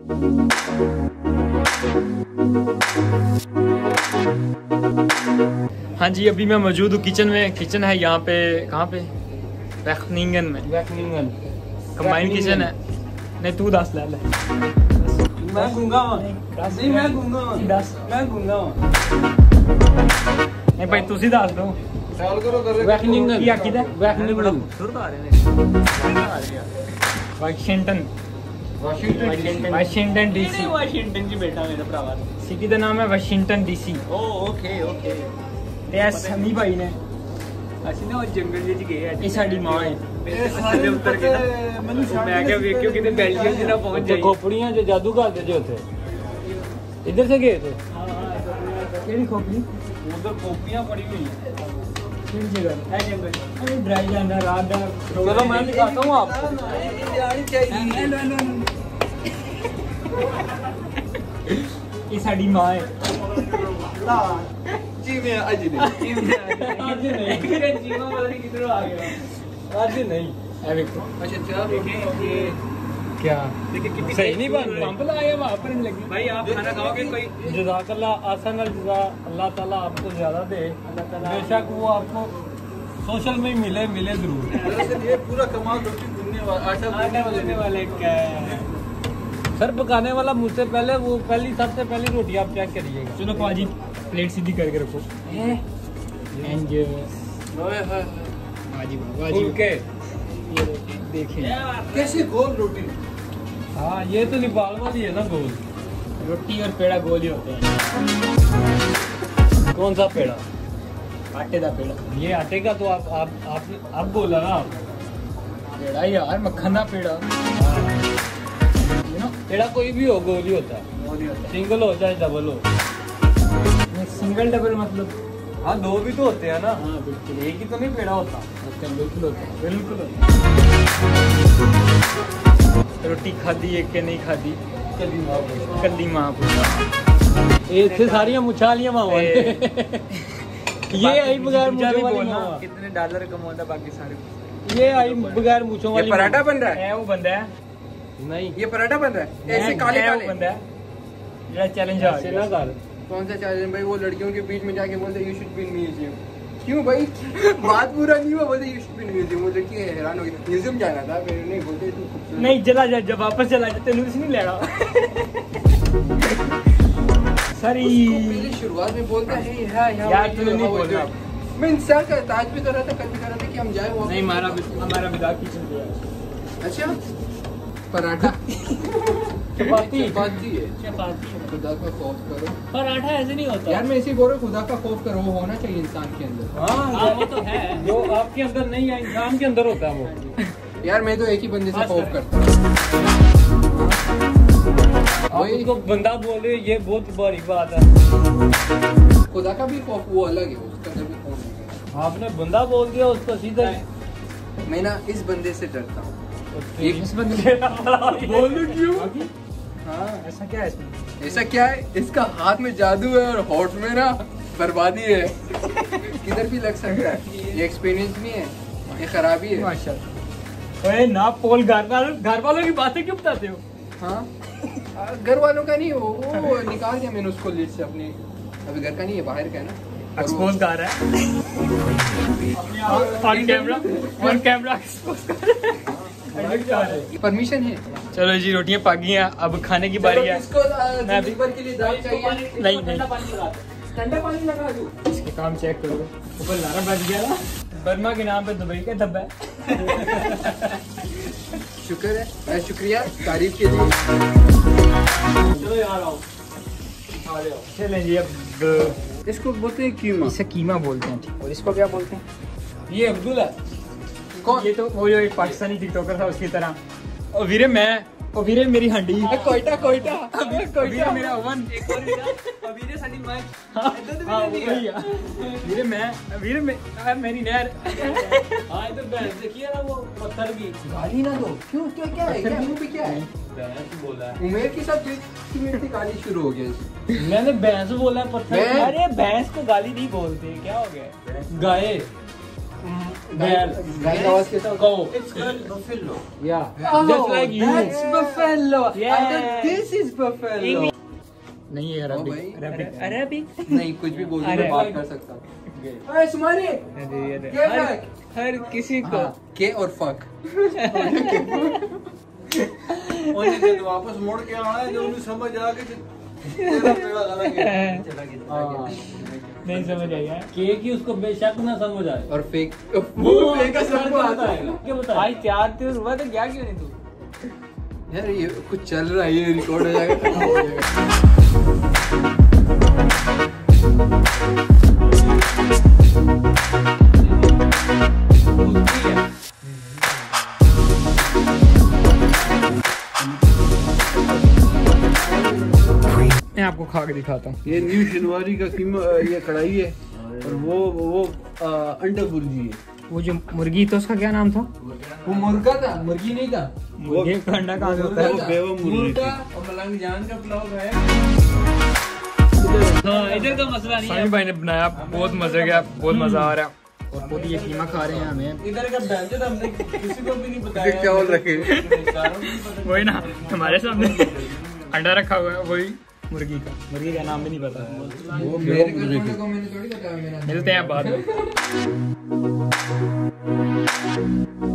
हाँ जी, अभी मैं मौजूद हूँ किचन में। किचन है यहाँ पे, कहाँ पे? वैक्निंगन में। वैक्निंगन कंबाइन किचन है। नहीं तू दस ले ले। मैं गूंगा नहीं, मैं गूंगा मैं गूंगा नहीं भाई तुसी दस दो। चाल करो कर वैक्निंगन क्या किधर? वैक्निंगन खूबसूरत आ रहे हैं। Washington DC. वाशिंगटन जी बेटा मेरा भरावा सिटी का नाम है Washington DC. Oh okay okay ते सनी भाई ने ਅਸੀਂ ਨਾ ਉਹ ਜੰਗਲ ਵਿੱਚ ਗਏ ਅੱਜ ਇਹ ਸਾਡੀ ਮਾਂ ਹੈ। ਥੱਲੇ ਉਤਰ ਕੇ ਨਾ ਮੈਂ ਕਿਹਾ ਵੇਖਿਓ ਕਿਤੇ ਬੈਲਜੀਅਮ ਜਿਹੜਾ ਪਹੁੰਚ ਜਾਈ खोपड़ियां जो जादूगर थे जो थे इधर से गए थे। केड़ी खोपड़ी? उधर कॉपियां पड़ी हुई हैं किस जगह? है जंगल अरे ड्राई जाना रात दा। चलो मैं दिखाता हूँ आपको ये साडी मां है। जी मैं आज नहीं जीवा वाला किधर आ गया आज नहीं ए देखो। अच्छा क्या देखिए ये क्या देखिए कितनी सही नहीं बन पंप लाया वहां पर नहीं लगी। भाई आप खाना खाओगे कोई जज़ाकल्लाह आसान जज़ा अल्लाह ताला आपको ज्यादा दे। बेशक वो आपको सोशल में ही मिले जरूर। दरअसल ये पूरा कमाल रोटी भूनने वाला आटा भूनने वाले का सर पकाने वाला मुझसे पहले वो सबसे पहली रोटी आप चेक करिएगा। चलो पाजी प्लेट सीधी करके रखो। एंड वाजी फुलके ये रोटी देखिए कैसे गोल रोटी। हाँ ये तो नेपाल वाली है ना गोल। रोटी और पेड़ा गोल ही होते हैं। कौन सा पेड़ा? आटे का पेड़ा। ये आटे का तो आप बोला ना आप पेड़ा यार, मक्खन का पेड़ा। पेड़ा कोई भी हो गोल ही होता है। सिंगल हो चाहे डबल हो। सिंगल डबल मतलब? हाँ दो भी तो होते हैं ना। हाँ बिल्कुल। एक ही तो नहीं पेड़ा होता। बिल्कुल होता है, बिल्कुल होता है। रोटी खादी एक के नहीं खादी कली मां इतने सारियां मुछालियां मावा ये आई बगैर मूंछों वाली मावा। कितने डॉलर कमाता बाकी सारे। ये आई बगैर मूंछों वाली। पराठा बन रहा है। वो बंदा है नहीं, ये पराठा बन रहा है ऐसे काले काले बंदा है जेड़ा चैलेंज आ ऐसे ना कर। कौन सा चैलेंज भाई? वो लड़कियों के बीच में जाके बोलते you should be in museum. क्यों भाई? बात पूरा नहीं हुआ, बोलते you should be in museum. वो लड़की हैरान हो गई। म्यूजियम जाना था फिर नहीं बोलते तू खूबसूरत। नहीं चला जा, जब वापस चला जा तेनू नहीं लेना। सॉरी पहले शुरुआत में बोलता है यार तूने नहीं बोलना। मैं इंतजार कर आज भी कर रहा था, कल भी कर रहा था कि हम जाए वो। नहीं हमारा मजाक किचन पे है। अच्छा पराठा चपाती है। चपाती खुदा का खौफ करो। पराठा ऐसे नहीं होता यार मैं इसी बोल रहा हूँ, खुदा का खौफ करो। वो होना चाहिए इंसान के अंदर। हाँ वो तो है जो आपके अंदर नहीं है इंसान के अंदर होता है वो। यार मैं तो एक ही बंदे से खौफ करता हूँ। वही को बंदा बोले ये बहुत बड़ी बात है। खुदा का भी खौफ वो अलग है, उसका भी खौफ है। आपने बंदा बोल दिया उसको सीधा। मैं ना इस बंदे से डरता हूँ। इस बंदे से बोल क्यों? हाँ ऐसा क्या है इसमें? ऐसा क्या है? इसका हाथ में जादू है और होठ में ना बर्बादी है। किधर भी लग सकता है। ये एक्सपीरियंस नहीं है, ये खराबी है। माशाल्लाह। ओए ना पोल घर वालों की बातें क्यों बताते हो? हाँ घर वालों का नहीं वो निकाल दिया मैंने उसको लिस्ट से अपनी। अभी घर का नहीं है, बाहर का है ना। एक्सपोज कर रहा है ऑन कैमरा एक्सपोज कर रहा है। परमिशन है। चलो जी रोटियां पक गई हैं, अब खाने की बारी है। मैं भी के लिए दाल चाहिए। नहीं ठंडा पानी लगा दूं। इसके काम चेक करो। ऊपर लारा बच गया ना। बर्मा के नाम पे दुबई का धब्बा है। शुक्र है, शुक्रिया तारीफ के लिए। चलो यार आओ चलें जी अब इसको बोलते हैं कीमा। इसे कीमा बोलते हैं, ठीक। और इसको क्या बोलते हैं? ये अब्दुल है। कौन? ये तो वो जो एक पाकिस्तानी टिकटॉकर था उसकी तरह। और वीरे मैं और वीरे मेरी हंडी। कोयटा वीरे मेरा ओवन। वीरे मेरी नहर। हाँ इधर भैंस देखिए ना वो पत्थर की। गाली ना दो। क्यों क्या क्या है? क्या मुंह पे क्या है? भैंस बोला है। उमेर के साथ मिनट गाली शुरू हो गया। मैंने भैंस बोला है पत्थर की। अरे भैंस को गाली नहीं बोलते, क्या हो गया? गाय गाय का आवाज कैसा होता है? It's called buffalo. Yeah. Just like you. That's buffalo. Yeah. I thought this is buffalo. नहीं है ओ भाई, अरबिक अरबिक नहीं कुछ भी बोल अरे मैं बात कर सकता हूँ। अरे सुमानी क्या फक? हर किसी को के और फक। उन्हें जब वापस मुड़ के आना है, जो उन्हें समझ आ गई तेरा पेड़ा अलग है। नहीं समझ आया के की उसको बेशक ना समझ आए। और फेक वो फेक का सबको आता है। क्या बताया? भाई 4 दिन हुआ तो क्या क्यों नहीं तू यार ये कुछ चल रहा है, ये रिकॉर्ड हो जाएगा खत्म हो जाएगा। मैं आपको खा के दिखाता हूँ। ये न्यू शिनवारी का ये कढ़ाई है और वो अंडा बुर्जी है। वो जो मुर्गी तो उसका क्या नाम था? वो मुर्गा था, मुर्गी नहीं था। मुर्गी का अंडा कहाँ से होता है? वो बेवा मुर्गी मुर्गा थी। और मलंग जान का पुलाव खाया। हाँ इधर का मसला नहीं सामी है भाई ने बनाया, बहुत मजा गया, बहुत मजा आ रहा है। और खुद ये कीमा खा रहे हैं हमें। इधर का बैंजो तो हमने किसी को भी नहीं इसे बताया। क्या बोल रखे? वही ना हमारे सामने अंडा रखा हुआ है, वही मुर्गी का नाम भी नहीं पता। वो मेरे गर्लफ्रेंड को मैंने थोड़ी बताया मेरा। मिलते हैं बाद में।